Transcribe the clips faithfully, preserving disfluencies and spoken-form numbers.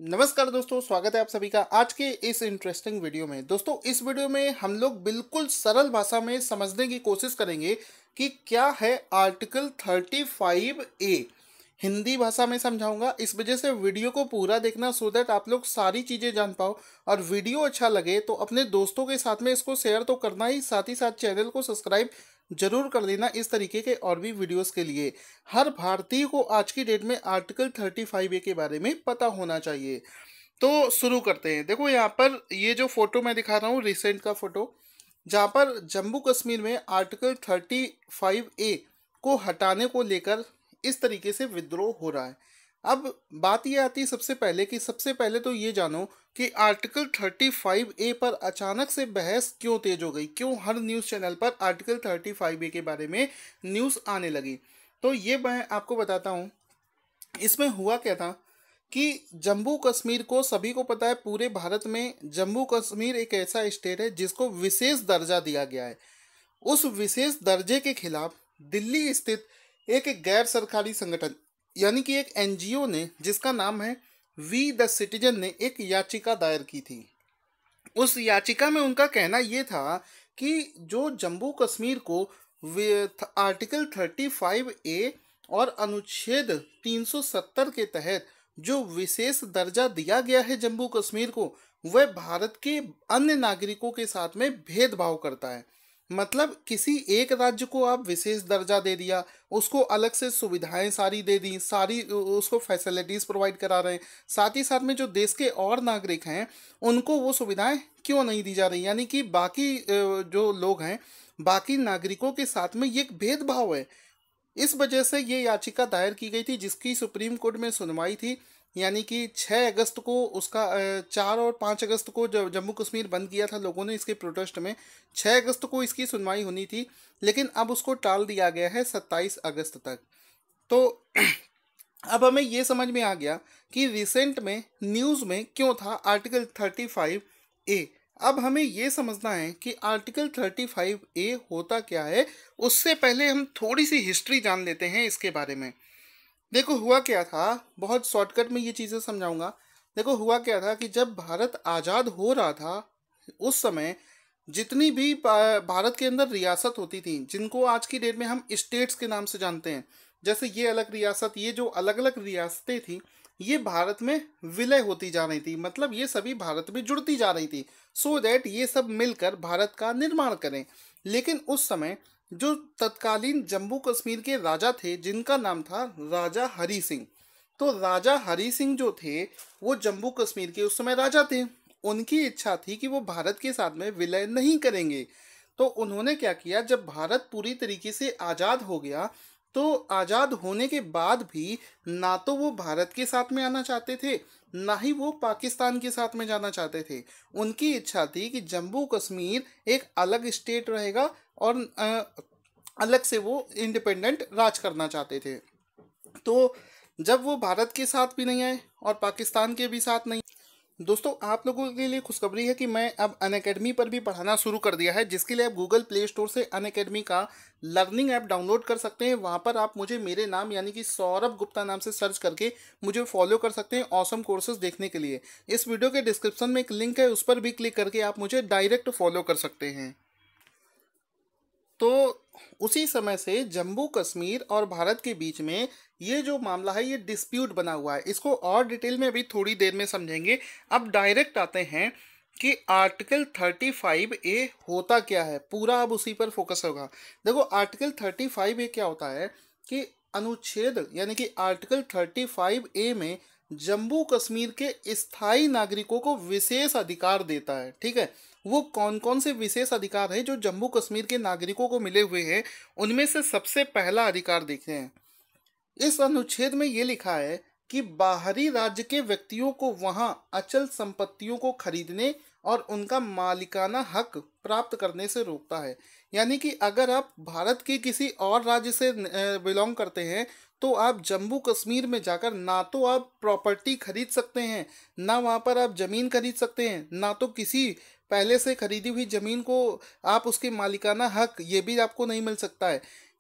नमस्कार दोस्तों, स्वागत है आप सभी का आज के इस इंटरेस्टिंग वीडियो में। दोस्तों, इस वीडियो में हम लोग बिल्कुल सरल भाषा में समझने की कोशिश करेंगे कि क्या है article thirty five A. Hindi भाषा में समझाऊंगा, इस वजह से वीडियो को पूरा देखना सो दैट आप लोग सारी चीज़ें जान पाओ। और वीडियो अच्छा लगे तो अपने दोस्तों के साथ में इसको शेयर तो करना ही, साथ ही साथ चैनल को सब्सक्राइब जरूर कर देना इस तरीके के और भी वीडियोस के लिए। हर भारतीय को आज की डेट में आर्टिकल थर्टी फाइव ए के बारे में पता होना चाहिए। तो शुरू करते हैं। देखो, यहाँ पर ये जो फोटो मैं दिखा रहा हूँ, रिसेंट का फोटो, जहाँ पर जम्मू कश्मीर में आर्टिकल थर्टी फाइव ए को हटाने को लेकर इस तरीके से विद्रोह हो रहा है। अब बात ये आती है सबसे पहले कि सबसे पहले तो ये जानो कि आर्टिकल थर्टी फाइव ए पर अचानक से बहस क्यों तेज हो गई, क्यों हर न्यूज़ चैनल पर आर्टिकल थर्टी फाइव ए के बारे में न्यूज़ आने लगी। तो ये मैं आपको बताता हूँ। इसमें हुआ क्या था कि जम्मू कश्मीर को, सभी को पता है पूरे भारत में जम्मू कश्मीर एक ऐसा स्टेट है जिसको विशेष दर्जा दिया गया है। उस विशेष दर्जे के खिलाफ दिल्ली स्थित एक गैर सरकारी संगठन यानी कि एक एन जी ओ ने, जिसका नाम है वी द सिटीजन, ने एक याचिका दायर की थी। उस याचिका में उनका कहना ये था कि जो जम्मू कश्मीर को आर्टिकल थर्टी फाइव ए और अनुच्छेद तीन सौ सत्तर के तहत जो विशेष दर्जा दिया गया है जम्मू कश्मीर को, वह भारत के अन्य नागरिकों के साथ में भेदभाव करता है। मतलब किसी एक राज्य को आप विशेष दर्जा दे दिया, उसको अलग से सुविधाएं सारी दे दी, सारी उसको फैसिलिटीज़ प्रोवाइड करा रहे हैं, साथ ही साथ में जो देश के और नागरिक हैं उनको वो सुविधाएं क्यों नहीं दी जा रही। यानी कि बाकी जो लोग हैं, बाकी नागरिकों के साथ में ये एक भेदभाव है। इस वजह से ये याचिका दायर की गई थी, जिसकी सुप्रीम कोर्ट में सुनवाई थी। यानी कि छः अगस्त को उसका चार और पाँच अगस्त को जब जम्मू कश्मीर बंद किया था लोगों ने इसके प्रोटेस्ट में, छः अगस्त को इसकी सुनवाई होनी थी, लेकिन अब उसको टाल दिया गया है सत्ताईस अगस्त तक। तो अब हमें ये समझ में आ गया कि रिसेंट में न्यूज़ में क्यों था आर्टिकल थर्टी फाइव ए। अब हमें ये समझना है कि आर्टिकल थर्टी फाइव ए होता क्या है। उससे पहले हम थोड़ी सी हिस्ट्री जान लेते हैं इसके बारे में। देखो, हुआ क्या था, बहुत शॉर्टकट में ये चीज़ें समझाऊंगा। देखो, हुआ क्या था कि जब भारत आज़ाद हो रहा था, उस समय जितनी भी भारत के अंदर रियासत होती थी, जिनको आज की डेट में हम स्टेट्स के नाम से जानते हैं, जैसे ये अलग रियासत, ये जो अलग अलग रियासतें थी, ये भारत में विलय होती जा रही थी। मतलब ये सभी भारत में जुड़ती जा रही थी, सो दैट ये सब मिलकर भारत का निर्माण करें। लेकिन उस समय जो तत्कालीन जम्मू कश्मीर के राजा थे, जिनका नाम था राजा हरी सिंह, तो राजा हरी सिंह जो थे वो जम्मू कश्मीर के उस समय राजा थे। उनकी इच्छा थी कि वो भारत के साथ में विलय नहीं करेंगे। तो उन्होंने क्या किया, जब भारत पूरी तरीके से आज़ाद हो गया, तो आज़ाद होने के बाद भी ना तो वो भारत के साथ में आना चाहते थे, ना ही वो पाकिस्तान के साथ में जाना चाहते थे। उनकी इच्छा थी कि जम्मू कश्मीर एक अलग स्टेट रहेगा और अ, अलग से वो इंडिपेंडेंट राज करना चाहते थे। तो जब वो भारत के साथ भी नहीं आए और पाकिस्तान के भी साथ नहीं। दोस्तों, आप लोगों के लिए खुशखबरी है कि मैं अब अनअकैडमी पर भी पढ़ाना शुरू कर दिया है, जिसके लिए आप गूगल प्ले स्टोर से अनअकैडमी का लर्निंग ऐप डाउनलोड कर सकते हैं। वहाँ पर आप मुझे मेरे नाम यानी कि सौरभ गुप्ता नाम से सर्च करके मुझे फॉलो कर सकते हैं ऑसम कोर्सेज देखने के लिए। इस वीडियो के डिस्क्रिप्शन में एक लिंक है, उस पर भी क्लिक करके आप मुझे डायरेक्ट फॉलो कर सकते हैं। तो उसी समय से जम्मू कश्मीर और भारत के बीच में ये जो मामला है, ये डिस्प्यूट बना हुआ है। इसको और डिटेल में अभी थोड़ी देर में समझेंगे। अब डायरेक्ट आते हैं कि आर्टिकल थर्टी फाइव ए होता क्या है, पूरा अब उसी पर फोकस होगा। देखो, आर्टिकल थर्टी फाइव ए क्या होता है कि अनुच्छेद यानी कि आर्टिकल थर्टी फाइव ए में जम्मू कश्मीर के स्थायी नागरिकों को विशेष अधिकार देता है। ठीक है, वो कौन कौन से विशेष अधिकार हैं जो जम्मू कश्मीर के नागरिकों को मिले हुए हैं, उनमें से सबसे पहला अधिकार देखते हैं। इस अनुच्छेद में ये लिखा है कि बाहरी राज्य के व्यक्तियों को वहां अचल संपत्तियों को खरीदने और उनका मालिकाना हक प्राप्त करने से रोकता है। यानी कि अगर आप भारत के किसी और राज्य से बिलोंग करते हैं, तो आप जम्मू कश्मीर में जाकर ना तो आप प्रॉपर्टी खरीद सकते हैं, ना वहाँ पर आप ज़मीन खरीद सकते हैं, ना तो किसी पहले से खरीदी हुई ज़मीन को आप उसके मालिकाना हक, ये भी आपको नहीं मिल सकता है।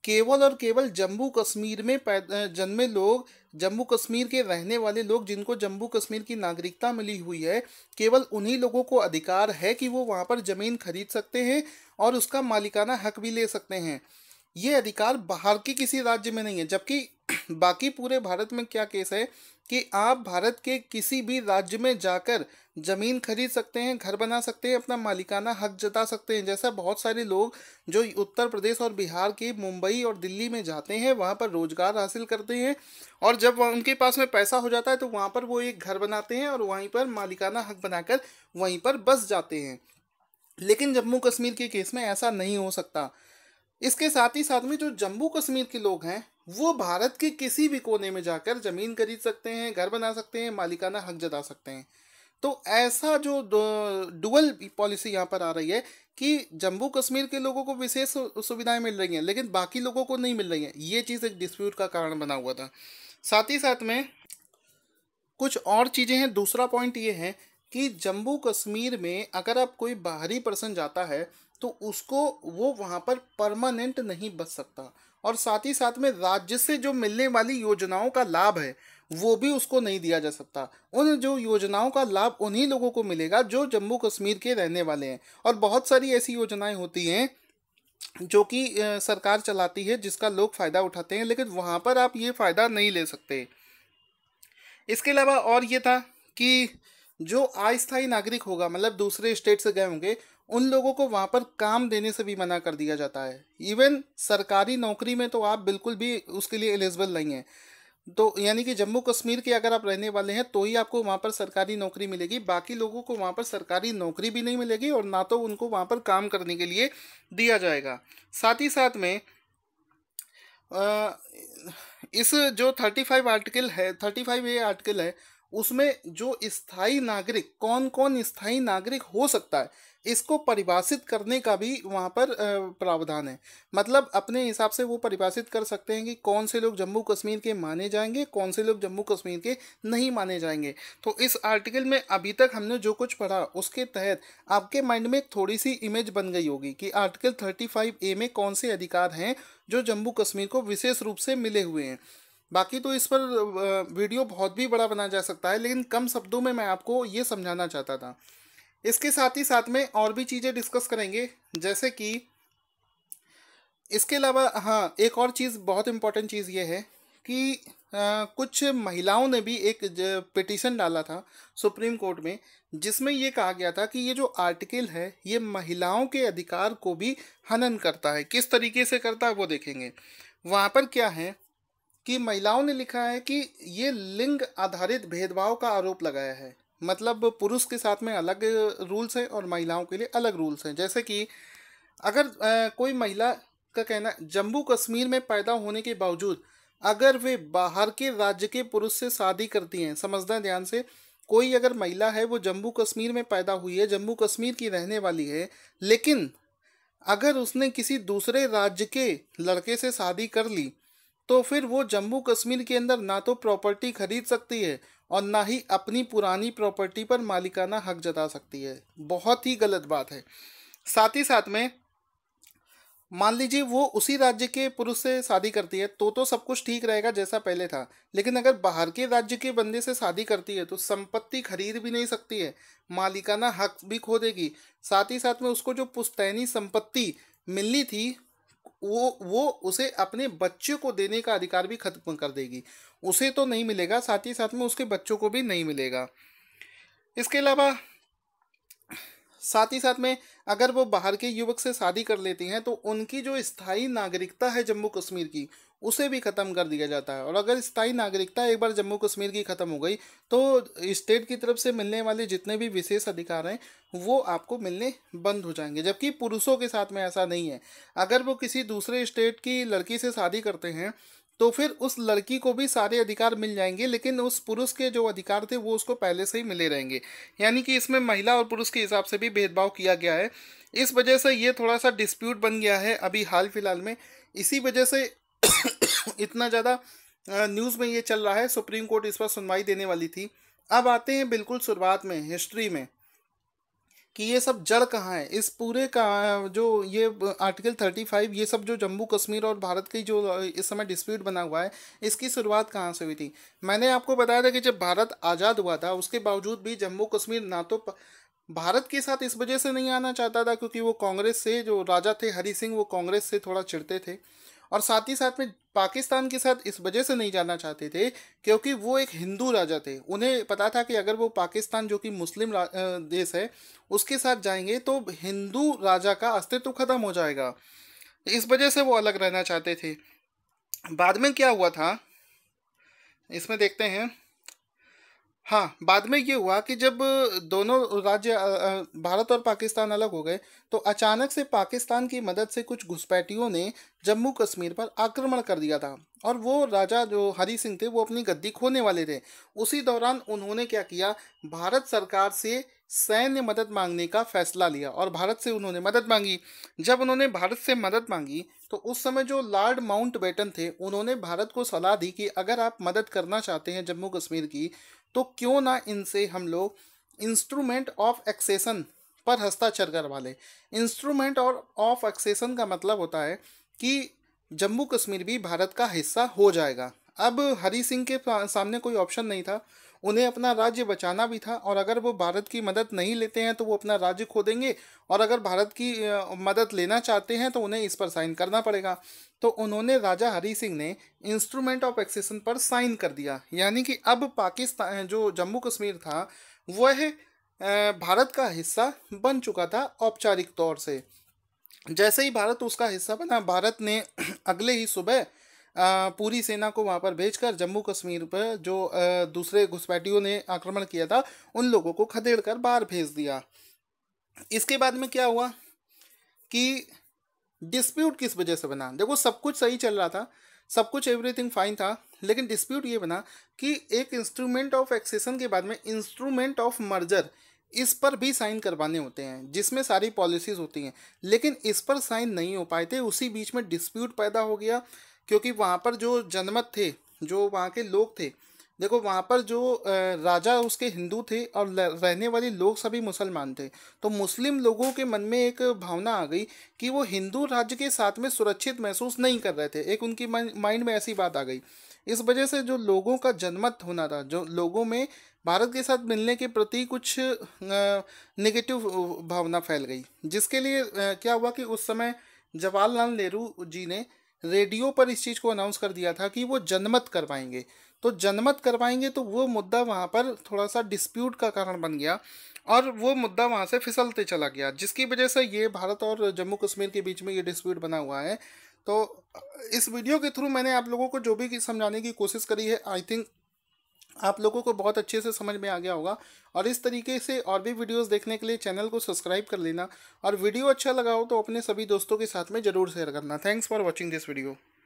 केवल और केवल जम्मू कश्मीर में पैदा जन्मे लोग, जम्मू कश्मीर के रहने वाले लोग जिनको जम्मू कश्मीर की नागरिकता मिली हुई है, केवल उन्हीं लोगों को अधिकार है कि वो वहाँ पर ज़मीन खरीद सकते हैं और उसका मालिकाना हक भी ले सकते हैं। ये अधिकार बाहर के किसी राज्य में नहीं है। जबकि बाकी पूरे भारत में क्या केस है कि आप भारत के किसी भी राज्य में जाकर ज़मीन खरीद सकते हैं, घर बना सकते हैं, अपना मालिकाना हक जता सकते हैं। जैसा बहुत सारे लोग जो उत्तर प्रदेश और बिहार के मुंबई और दिल्ली में जाते हैं, वहाँ पर रोजगार हासिल करते हैं और जब वह- उनके पास में पैसा हो जाता है तो वहाँ पर वो एक घर बनाते हैं और वहीं पर मालिकाना हक बनाकर वहीं पर बस जाते हैं। लेकिन जम्मू कश्मीर के केस में ऐसा नहीं हो सकता। इसके साथ ही साथ में जो जम्मू कश्मीर के लोग हैं वो भारत के किसी भी कोने में जाकर जमीन खरीद सकते हैं, घर बना सकते हैं, मालिकाना हक जता सकते हैं। तो ऐसा जो डुअल पॉलिसी यहाँ पर आ रही है कि जम्मू कश्मीर के लोगों को विशेष सु- सुविधाएं मिल रही हैं लेकिन बाकी लोगों को नहीं मिल रही हैं, ये चीज़ एक डिस्प्यूट का कारण बना हुआ था। साथ ही साथ में कुछ और चीज़ें हैं। दूसरा पॉइंट ये है कि जम्मू कश्मीर में अगर आप कोई बाहरी पर्सन जाता है तो उसको वो वहाँ पर परमानेंट नहीं बच सकता और साथ ही साथ में राज्य से जो मिलने वाली योजनाओं का लाभ है वो भी उसको नहीं दिया जा सकता। उन जो योजनाओं का लाभ उन्हीं लोगों को मिलेगा जो जम्मू कश्मीर के रहने वाले हैं। और बहुत सारी ऐसी योजनाएं होती हैं जो कि अ, सरकार चलाती है जिसका लोग फ़ायदा उठाते हैं, लेकिन वहाँ पर आप ये फ़ायदा नहीं ले सकते। इसके अलावा और ये था कि जो अस्थायी नागरिक होगा, मतलब दूसरे स्टेट से गए होंगे, उन लोगों को वहाँ पर काम देने से भी मना कर दिया जाता है। इवन सरकारी नौकरी में तो आप बिल्कुल भी उसके लिए एलिजिबल नहीं हैं। तो यानी कि जम्मू कश्मीर के अगर आप रहने वाले हैं तो ही आपको वहाँ पर सरकारी नौकरी मिलेगी, बाकी लोगों को वहाँ पर सरकारी नौकरी भी नहीं मिलेगी और ना तो उनको वहाँ पर काम करने के लिए दिया जाएगा। साथ ही साथ में अ, इस जो थर्टी फाइव आर्टिकल है, थर्टी फाइव ए आर्टिकल है, उसमें जो स्थायी नागरिक, कौन कौन स्थायी नागरिक हो सकता है, इसको परिभाषित करने का भी वहाँ पर अ, प्रावधान है। मतलब अपने हिसाब से वो परिभाषित कर सकते हैं कि कौन से लोग जम्मू कश्मीर के माने जाएंगे, कौन से लोग जम्मू कश्मीर के नहीं माने जाएंगे। तो इस आर्टिकल में अभी तक हमने जो कुछ पढ़ा उसके तहत आपके माइंड में एक थोड़ी सी इमेज बन गई होगी कि आर्टिकल थर्टी फाइव ए में कौन से अधिकार हैं जो जम्मू कश्मीर को विशेष रूप से मिले हुए हैं। बाकी तो इस पर अ, वीडियो बहुत भी बड़ा बना जा सकता है, लेकिन कम शब्दों में मैं आपको ये समझाना चाहता था। इसके साथ ही साथ में और भी चीज़ें डिस्कस करेंगे, जैसे कि इसके अलावा हाँ, एक और चीज़, बहुत इम्पोर्टेंट चीज़ ये है कि अ, कुछ महिलाओं ने भी एक पिटीशन डाला था सुप्रीम कोर्ट में, जिसमें ये कहा गया था कि ये जो आर्टिकल है ये महिलाओं के अधिकार को भी हनन करता है। किस तरीके से करता है वो देखेंगे। वहाँ पर क्या है कि महिलाओं ने लिखा है कि ये लिंग आधारित भेदभाव का आरोप लगाया है। मतलब पुरुष के साथ में अलग रूल्स हैं और महिलाओं के लिए अलग रूल्स हैं। जैसे कि अगर अ, कोई महिला का कहना, जम्मू कश्मीर में पैदा होने के बावजूद अगर वे बाहर के राज्य के पुरुष से शादी करती हैं, समझना ध्यान से, कोई अगर महिला है वो जम्मू कश्मीर में पैदा हुई है, जम्मू कश्मीर की रहने वाली है, लेकिन अगर उसने किसी दूसरे राज्य के लड़के से शादी कर ली तो फिर वो जम्मू कश्मीर के अंदर ना तो प्रॉपर्टी खरीद सकती है और ना ही अपनी पुरानी प्रॉपर्टी पर मालिकाना हक जता सकती है। बहुत ही गलत बात है। साथ ही साथ में मान लीजिए वो उसी राज्य के पुरुष से शादी करती है तो तो सब कुछ ठीक रहेगा जैसा पहले था, लेकिन अगर बाहर के राज्य के बंदे से शादी करती है तो संपत्ति खरीद भी नहीं सकती है, मालिकाना हक भी खो देगी। साथ ही साथ में उसको जो पुश्तैनी संपत्ति मिलनी थी वो वो उसे अपने बच्चे को देने का अधिकार भी खत्म कर देगी। उसे तो नहीं मिलेगा, साथ ही साथ में उसके बच्चों को भी नहीं मिलेगा। इसके अलावा साथ ही साथ में अगर वो बाहर के युवक से शादी कर लेती हैं तो उनकी जो स्थायी नागरिकता है जम्मू कश्मीर की उसे भी ख़त्म कर दिया जाता है। और अगर स्थायी नागरिकता एक बार जम्मू कश्मीर की ख़त्म हो गई तो स्टेट की तरफ से मिलने वाले जितने भी विशेष अधिकार हैं वो आपको मिलने बंद हो जाएंगे। जबकि पुरुषों के साथ में ऐसा नहीं है। अगर वो किसी दूसरे स्टेट की लड़की से शादी करते हैं तो फिर उस लड़की को भी सारे अधिकार मिल जाएंगे, लेकिन उस पुरुष के जो अधिकार थे वो उसको पहले से ही मिले रहेंगे। यानी कि इसमें महिला और पुरुष के हिसाब से भी भेदभाव किया गया है। इस वजह से ये थोड़ा सा डिस्प्यूट बन गया है अभी हाल फिलहाल में। इसी वजह से इतना ज़्यादा न्यूज़ में ये चल रहा है। सुप्रीम कोर्ट इस पर सुनवाई देने वाली थी। अब आते हैं बिल्कुल शुरुआत में, हिस्ट्री में, कि ये सब जड़ कहाँ है, इस पूरे का जो ये आर्टिकल थर्टी फाइव, ये सब जो जम्मू कश्मीर और भारत की जो इस समय डिस्प्यूट बना हुआ है, इसकी शुरुआत कहाँ से हुई थी। मैंने आपको बताया था कि जब भारत आज़ाद हुआ था उसके बावजूद भी जम्मू कश्मीर ना तो प- भारत के साथ इस वजह से नहीं आना चाहता था क्योंकि वो कांग्रेस से, जो राजा थे हरी सिंह, वो कांग्रेस से थोड़ा चिढ़ते थे, और साथ ही साथ में पाकिस्तान के साथ इस वजह से नहीं जाना चाहते थे क्योंकि वो एक हिंदू राजा थे। उन्हें पता था कि अगर वो पाकिस्तान जो कि मुस्लिम रा- अ, देश है उसके साथ जाएंगे तो हिंदू राजा का अस्तित्व खत्म हो जाएगा। इस वजह से वो अलग रहना चाहते थे। बाद में क्या हुआ था इसमें देखते हैं। हाँ, बाद में ये हुआ कि जब दोनों राज्य अ, अ, भारत और पाकिस्तान अलग हो गए तो अचानक से पाकिस्तान की मदद से कुछ घुसपैठियों ने जम्मू कश्मीर पर आक्रमण कर दिया था, और वो राजा जो हरी सिंह थे वो अपनी गद्दी खोने वाले थे। उसी दौरान उन्होंने क्या किया, भारत सरकार से सैन्य मदद मांगने का फैसला लिया और भारत से उन्होंने मदद मांगी। जब उन्होंने भारत से मदद मांगी तो उस समय जो लॉर्ड माउंटबेटन थे उन्होंने भारत को सलाह दी कि अगर आप मदद करना चाहते हैं जम्मू कश्मीर की तो क्यों ना इनसे हम लोग इंस्ट्रूमेंट ऑफ एक्सेशन पर हस्ताक्षर करवा लें। इंस्ट्रूमेंट और ऑफ एक्सेशन का मतलब होता है कि जम्मू कश्मीर भी भारत का हिस्सा हो जाएगा। अब हरी सिंह के पा- सामने कोई ऑप्शन नहीं था, उन्हें अपना राज्य बचाना भी था, और अगर वो भारत की मदद नहीं लेते हैं तो वो अपना राज्य खो देंगे, और अगर भारत की अ, मदद लेना चाहते हैं तो उन्हें इस पर साइन करना पड़ेगा। तो उन्होंने, राजा हरी सिंह ने इंस्ट्रूमेंट ऑफ एक्सेशन पर साइन कर दिया, यानी कि अब पाकिस्तान जो जम्मू कश्मीर था वह अ, भारत का हिस्सा बन चुका था औपचारिक तौर से। जैसे ही भारत उसका हिस्सा बना, भारत ने अगले ही सुबह अ, पूरी सेना को वहां पर भेजकर जम्मू कश्मीर पर जो अ, दूसरे घुसपैठियों ने आक्रमण किया था उन लोगों को खदेड़ कर बाहर भेज दिया। इसके बाद में क्या हुआ कि डिस्प्यूट किस वजह से बना। देखो, सब कुछ सही चल रहा था, सब कुछ एवरीथिंग फाइन था, लेकिन डिस्प्यूट ये बना कि एक इंस्ट्रूमेंट ऑफ एक्सेशन के बाद में इंस्ट्रूमेंट ऑफ मर्जर, इस पर भी साइन करवाने होते हैं जिसमें सारी पॉलिसीज होती हैं, लेकिन इस पर साइन नहीं हो पाए थे। उसी बीच में डिस्प्यूट पैदा हो गया क्योंकि वहाँ पर जो जनमत थे, जो वहाँ के लोग थे, देखो वहाँ पर जो अ, राजा उसके हिंदू थे और ल- रहने वाले लोग सभी मुसलमान थे। तो मुस्लिम लोगों के मन में एक भावना आ गई कि वो हिंदू राज्य के साथ में सुरक्षित महसूस नहीं कर रहे थे, एक उनकी माइंड में ऐसी बात आ गई। इस वजह से जो लोगों का जनमत होना था, जो लोगों में भारत के साथ मिलने के प्रति कुछ नेगेटिव भावना फैल गई, जिसके लिए अ, क्या हुआ कि उस समय जवाहरलाल नेहरू जी ने रेडियो पर इस चीज़ को अनाउंस कर दिया था कि वो जनमत करवाएंगे। तो जनमत करवाएंगे तो वो मुद्दा वहाँ पर थोड़ा सा डिस्प्यूट का कारण बन गया, और वो मुद्दा वहाँ से फिसलते चला गया, जिसकी वजह से ये भारत और जम्मू कश्मीर के बीच में ये डिस्प्यूट बना हुआ है। तो इस वीडियो के थ्रू मैंने आप लोगों को जो भी समझाने की कोशिश करी है, आई थिंक आप लोगों को बहुत अच्छे से समझ में आ गया होगा। और इस तरीके से और भी वीडियोस देखने के लिए चैनल को सब्सक्राइब कर लेना, और वीडियो अच्छा लगा हो तो अपने सभी दोस्तों के साथ में ज़रूर शेयर करना। Thanks for watching this video.